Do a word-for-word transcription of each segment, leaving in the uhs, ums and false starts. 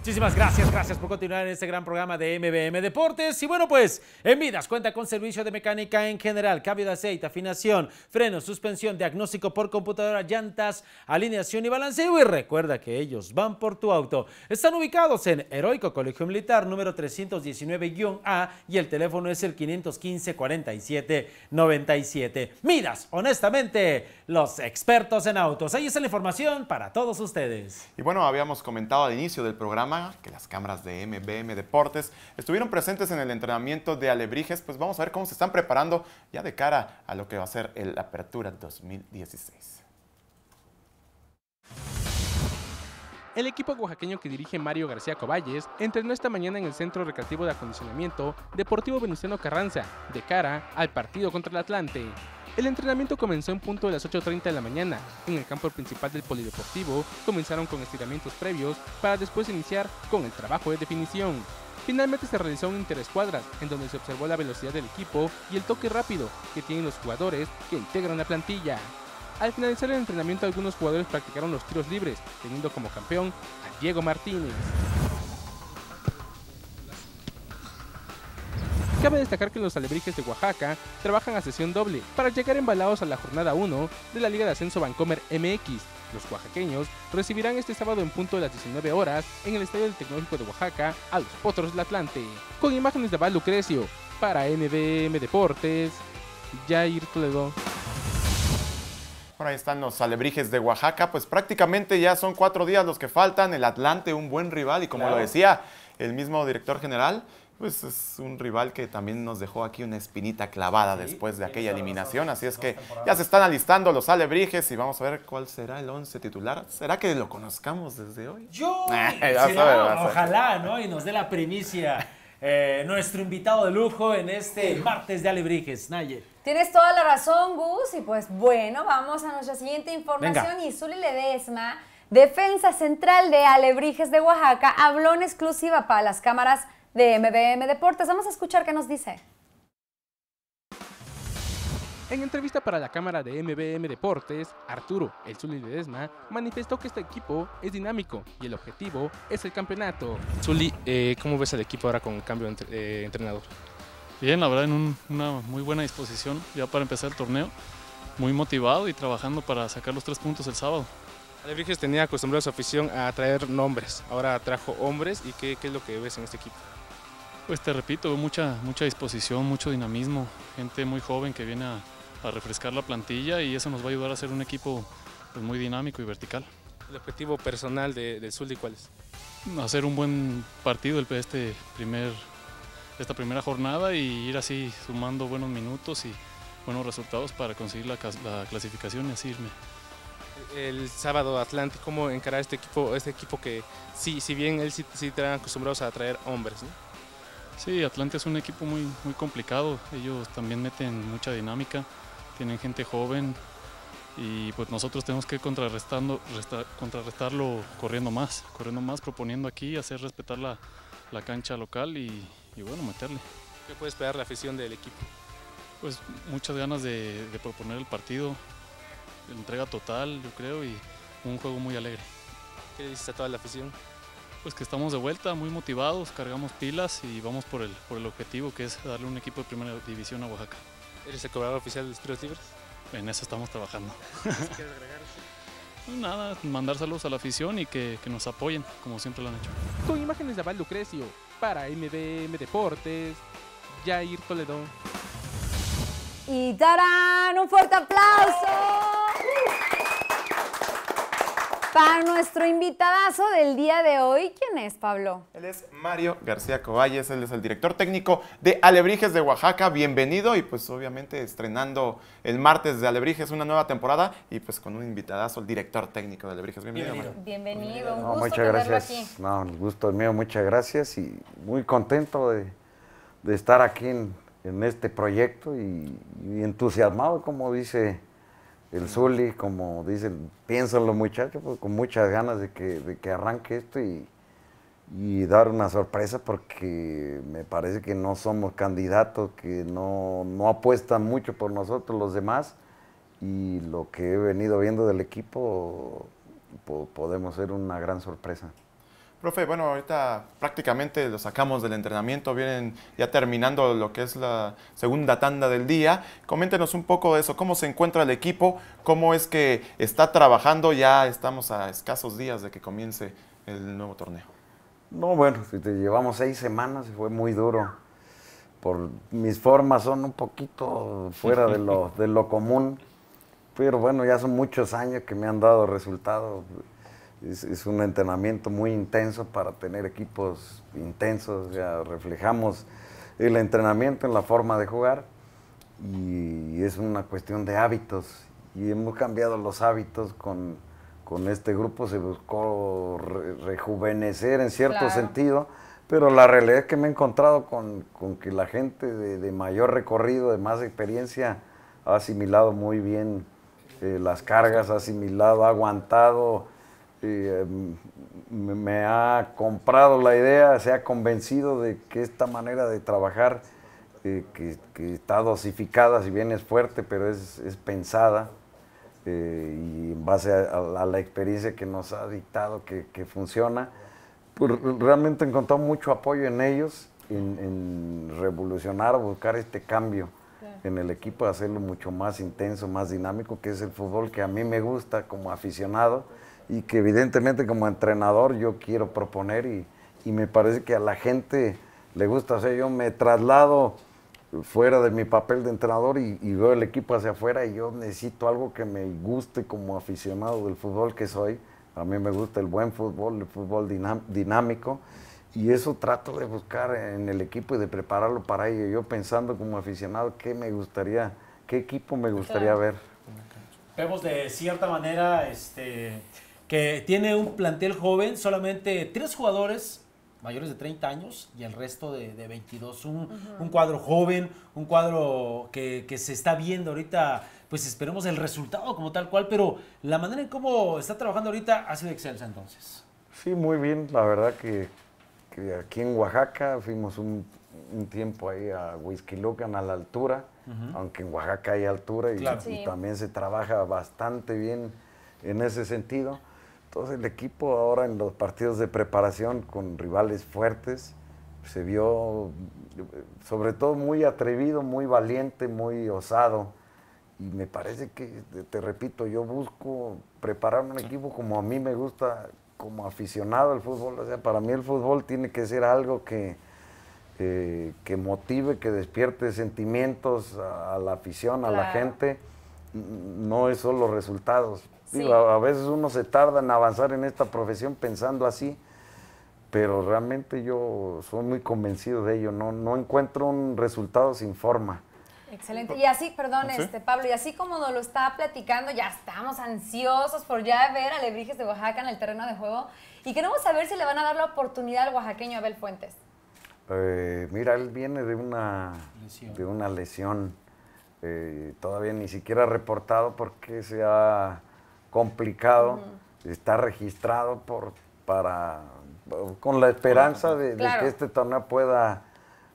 Muchísimas gracias, gracias por continuar en este gran programa de M B M Deportes. Y bueno, pues, en Midas cuenta con servicio de mecánica en general, cambio de aceite, afinación, frenos, suspensión, diagnóstico por computadora, llantas, alineación y balanceo. Y recuerda que ellos van por tu auto. Están ubicados en Heroico Colegio Militar, número trescientos diecinueve A, y el teléfono es el quinientos quince, cuarenta y siete, noventa y siete. Midas, honestamente, los expertos en autos. Ahí está la información para todos ustedes. Y bueno, habíamos comentado al inicio del programa que las cámaras de M B M Deportes estuvieron presentes en el entrenamiento de Alebrijes. Pues vamos a ver cómo se están preparando ya de cara a lo que va a ser el Apertura dos mil dieciséis. El equipo oaxaqueño que dirige Mario García Coballes entrenó esta mañana en el Centro Recreativo de Acondicionamiento Deportivo Venustiano Carranza, de cara al partido contra el Atlante. El entrenamiento comenzó en punto de las ocho treinta de la mañana. En el campo principal del polideportivo comenzaron con estiramientos previos para después iniciar con el trabajo de definición. Finalmente se realizó un interescuadras en donde se observó la velocidad del equipo y el toque rápido que tienen los jugadores que integran la plantilla. Al finalizar el entrenamiento, algunos jugadores practicaron los tiros libres, teniendo como campeón a Diego Martínez. Cabe destacar que los Alebrijes de Oaxaca trabajan a sesión doble para llegar embalados a la jornada uno de la Liga de Ascenso Vancomer M X. Los oaxaqueños recibirán este sábado en punto de las diecinueve horas en el Estadio del Tecnológico de Oaxaca a los Potros del Atlante. Con imágenes de Val Lucrecio, para M B M Deportes, Jair Toledo. Por ahí están los Alebrijes de Oaxaca, pues prácticamente ya son cuatro días los que faltan. El Atlante, un buen rival, y como claro, lo decía el mismo director general, pues es un rival que también nos dejó aquí una espinita clavada sí, después de aquella eliminación. Así es que ya se están alistando los Alebrijes y vamos a ver cuál será el once titular. ¿Será que lo conozcamos desde hoy? Yo, sí, no, ojalá, ¿no? Y nos dé la primicia eh, nuestro invitado de lujo en este martes de Alebrijes, Naye. Tienes toda la razón, Gus, y pues bueno, vamos a nuestra siguiente información. Venga. Y Zuli Ledesma, defensa central de Alebrijes de Oaxaca, habló en exclusiva para las cámaras de M B M Deportes. Vamos a escuchar qué nos dice. En entrevista para la cámara de M B M Deportes, Arturo, el Zuli Ledesma, manifestó que este equipo es dinámico y el objetivo es el campeonato. Zuli, eh, ¿cómo ves al equipo ahora con el cambio de eh, entrenador? Bien, la verdad en un, una muy buena disposición ya para empezar el torneo, muy motivado y trabajando para sacar los tres puntos el sábado. Alebrijes tenía acostumbrado a su afición a traer nombres, ahora trajo hombres. ¿Y qué, qué es lo que ves en este equipo? Pues te repito, mucha, mucha disposición, mucho dinamismo, gente muy joven que viene a, a refrescar la plantilla y eso nos va a ayudar a ser un equipo pues, muy dinámico y vertical. ¿El objetivo personal de, del Zuli cuál es? Hacer un buen partido el, este primer, esta primera jornada y ir así sumando buenos minutos y buenos resultados para conseguir la, la clasificación y así irme. El sábado Atlante, ¿cómo encarar este equipo, este equipo que sí, si bien él sí, sí traen acostumbrados a traer hombres, ¿no? Sí, Atlante es un equipo muy, muy complicado, ellos también meten mucha dinámica, tienen gente joven y pues nosotros tenemos que ir contrarrestando, resta, contrarrestarlo corriendo más, corriendo más, proponiendo aquí, hacer respetar la, la cancha local y, y bueno, meterle. ¿Qué puede esperar la afición del equipo? Pues muchas ganas de, de proponer el partido, entrega total yo creo y un juego muy alegre. ¿Qué dices a toda la afición? Pues que estamos de vuelta, muy motivados, cargamos pilas y vamos por el, por el objetivo que es darle un equipo de primera división a Oaxaca. ¿Eres el cobrador oficial de los tiros libres? En eso estamos trabajando. ¿Quieres agregar? Pues nada, mandar saludos a la afición y que, que nos apoyen, como siempre lo han hecho. Con imágenes de Val Lucrecio, para M B M Deportes, Jair Toledo. Y ¡tarán! ¡Un fuerte aplauso! Para nuestro invitadazo del día de hoy, ¿quién es, Pablo? Él es Mario García Coballes, él es el director técnico de Alebrijes de Oaxaca. Bienvenido y pues obviamente estrenando el martes de Alebrijes una nueva temporada y pues con un invitadazo, el director técnico de Alebrijes. Bienvenido, Bienvenido, Mario. Bienvenido. un no, gusto muchas gracias. Aquí. No, el gusto es mío, muchas gracias y muy contento de, de estar aquí en, en este proyecto y, y entusiasmado, como dice el Zuli, como dicen, piensan los muchachos, pues, con muchas ganas de que, de que arranque esto y, y dar una sorpresa porque me parece que no somos candidatos, que no, no apuestan mucho por nosotros los demás y lo que he venido viendo del equipo po, podemos ser una gran sorpresa. Profe, bueno, ahorita prácticamente lo sacamos del entrenamiento, vienen ya terminando lo que es la segunda tanda del día. Coméntenos un poco de eso, cómo se encuentra el equipo, cómo es que está trabajando, ya estamos a escasos días de que comience el nuevo torneo. No, bueno, si te llevamos seis semanas y fue muy duro. Por mis formas son un poquito fuera de lo, de lo común, pero bueno, ya son muchos años que me han dado resultados. Es, es un entrenamiento muy intenso para tener equipos intensos, ya reflejamos el entrenamiento en la forma de jugar y es una cuestión de hábitos y hemos cambiado los hábitos con, con este grupo, se buscó re, rejuvenecer en cierto claro. sentido, pero la realidad es que me he encontrado con, con que la gente de, de mayor recorrido, de más experiencia, ha asimilado muy bien eh, las cargas, ha asimilado, ha aguantado. Eh, me, me ha comprado la idea, se ha convencido de que esta manera de trabajar, eh, que, que está dosificada, si bien es fuerte, pero es, es pensada, eh, y en base a, a la experiencia que nos ha dictado que, que funciona, pues realmente he encontrado mucho apoyo en ellos, en, en revolucionar o buscar este cambio en el equipo, hacerlo mucho más intenso, más dinámico, que es el fútbol que a mí me gusta como aficionado, y que evidentemente como entrenador yo quiero proponer y, y me parece que a la gente le gusta. O sea, yo me traslado fuera de mi papel de entrenador y, y veo el equipo hacia afuera y yo necesito algo que me guste como aficionado del fútbol que soy. A mí me gusta el buen fútbol, el fútbol dinámico y eso trato de buscar en el equipo y de prepararlo para ello. Yo pensando como aficionado qué me gustaría, qué equipo me gustaría claro. ver. Vemos de cierta manera este... que tiene un plantel joven, solamente tres jugadores mayores de treinta años y el resto de, de veintidós. Un, uh-huh. un cuadro joven, un cuadro que, que se está viendo ahorita, pues esperemos el resultado como tal cual, pero la manera en cómo está trabajando ahorita ha sido excelsa entonces. Sí, muy bien. La verdad que, que aquí en Oaxaca fuimos un, un tiempo ahí a Huixquilucan, a la altura, uh-huh. aunque en Oaxaca hay altura y, claro. y sí. también se trabaja bastante bien en ese sentido. Entonces el equipo ahora en los partidos de preparación con rivales fuertes se vio sobre todo muy atrevido, muy valiente, muy osado y me parece que, te repito, yo busco preparar un equipo como a mí me gusta como aficionado al fútbol. O sea, para mí el fútbol tiene que ser algo que, eh, que motive, que despierte sentimientos a, a la afición, claro. a la gente, no es solo resultados. Sí. Digo, a, a veces uno se tarda en avanzar en esta profesión pensando así, pero realmente yo soy muy convencido de ello, no, no encuentro un resultado sin forma. Excelente. Y así, perdón, ¿sí? este Pablo, y así como nos lo está platicando, ya estamos ansiosos por ya ver a Alebrijes de Oaxaca en el terreno de juego y queremos saber si le van a dar la oportunidad al oaxaqueño Abel Fuentes. Eh, mira, él viene de una lesión, de una lesión eh, todavía ni siquiera reportado porque se ha complicado, uh-huh. está registrado por, para, con la esperanza de, claro. de que este torneo pueda,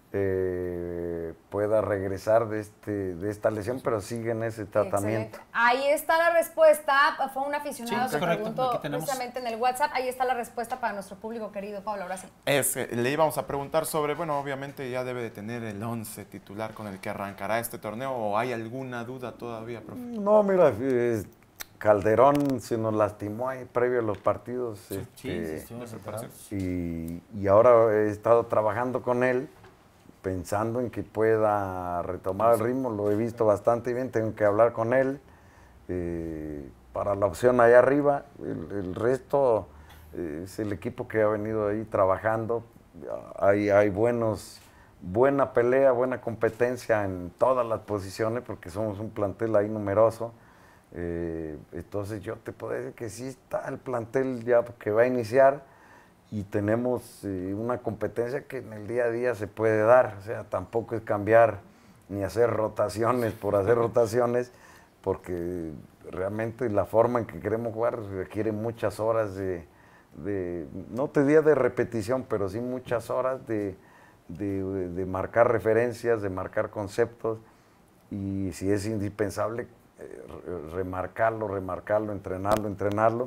eh, pueda regresar de, este, de esta lesión, pero sigue en ese tratamiento. Excelente. Ahí está la respuesta, fue un aficionado sí, que preguntó precisamente en el WhatsApp, ahí está la respuesta para nuestro público querido. Pablo, ahora sí. Es, le íbamos a preguntar sobre, bueno, obviamente ya debe de tener el once titular con el que arrancará este torneo, ¿o hay alguna duda todavía, profe? No, mira, es, Calderón se nos lastimó ahí previo a los partidos. Sí, este, sí, sí, sí, y, y ahora he estado trabajando con él, pensando en que pueda retomar el ritmo, lo he visto bastante bien, tengo que hablar con él eh, para la opción allá arriba, el, el resto eh, es el equipo que ha venido ahí trabajando, hay, hay buenos, buena pelea, buena competencia en todas las posiciones porque somos un plantel ahí numeroso. Eh, entonces yo te puedo decir que sí está el plantel ya que va a iniciar y tenemos eh, una competencia que en el día a día se puede dar, o sea, tampoco es cambiar ni hacer rotaciones por hacer rotaciones, porque realmente la forma en que queremos jugar requiere muchas horas de, de no te diría de repetición, pero sí muchas horas de, de, de, de marcar referencias, de marcar conceptos, y si es indispensable remarcarlo, remarcarlo, entrenarlo, entrenarlo,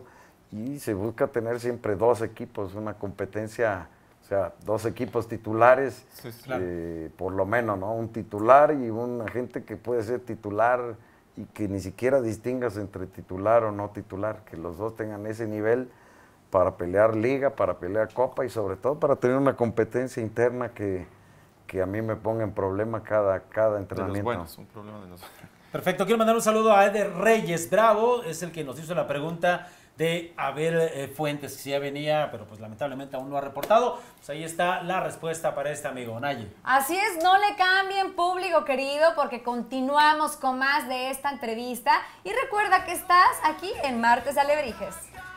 y se busca tener siempre dos equipos, una competencia, o sea, dos equipos titulares, Sí, sí, claro. eh, por lo menos, ¿no? Un titular y una gente que puede ser titular y que ni siquiera distingas entre titular o no titular, que los dos tengan ese nivel para pelear liga, para pelear copa y sobre todo para tener una competencia interna que, que a mí me ponga en problema cada, cada De entrenamiento. los buenos, un problema de los Perfecto, quiero mandar un saludo a Eder Reyes Bravo, es el que nos hizo la pregunta de Abel eh, Fuentes, que sí ya venía, pero pues lamentablemente aún no ha reportado. Pues ahí está la respuesta para este amigo, Naye. Así es, no le cambien, público querido, porque continuamos con más de esta entrevista. Y recuerda que estás aquí en Martes de Alebrijes.